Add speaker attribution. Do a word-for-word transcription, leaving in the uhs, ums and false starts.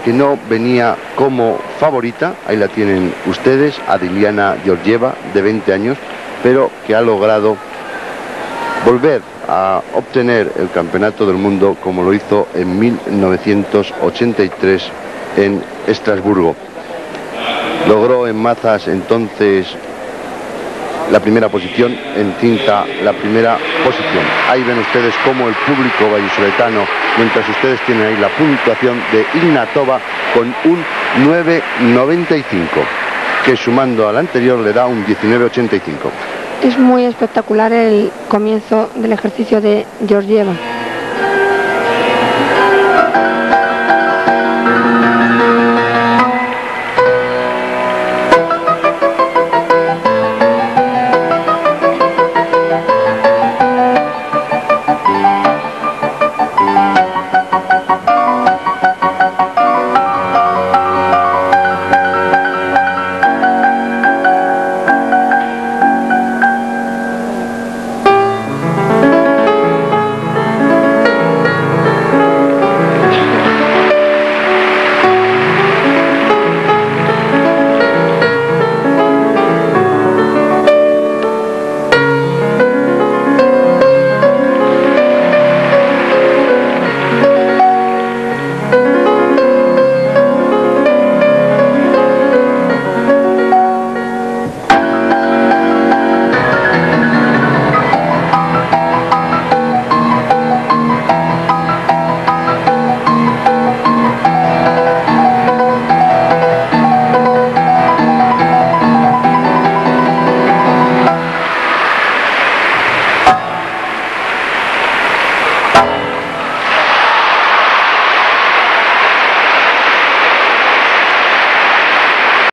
Speaker 1: que no venía como favorita, ahí la tienen ustedes, a Dilyana Georgieva, de veinte años, pero que ha logrado volver a obtener el campeonato del mundo como lo hizo en mil novecientos ochenta y tres en Estrasburgo. Logró en mazas entonces la primera posición, en cinta la primera posición. Ahí ven ustedes cómo el público vallisoletano, mientras ustedes tienen ahí la puntuación de Ignatova con un nueve noventa y cinco, que sumando al anterior le da un diecinueve ochenta y cinco.
Speaker 2: Es muy espectacular el comienzo del ejercicio de Georgieva.